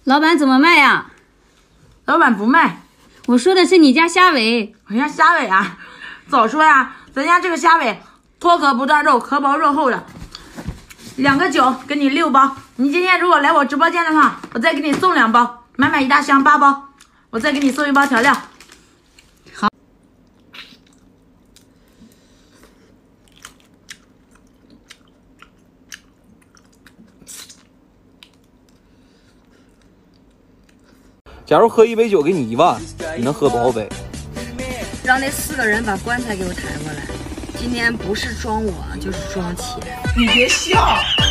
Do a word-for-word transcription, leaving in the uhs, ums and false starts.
老板怎么卖呀？ 老板不卖。 我说的是你家虾尾。 我家虾尾啊，早说呀！咱家这个虾尾脱壳不断肉，壳薄肉厚的，两个九给你六包。你今天如果来我直播间的话，我再给你送两包，买买一大箱八包，我再给你送一包调料。 好。 假如喝一杯酒给你一万，你能喝多少杯？ 让那四个人把棺材给我抬过来。今天不是装我，就是装钱。 你别笑。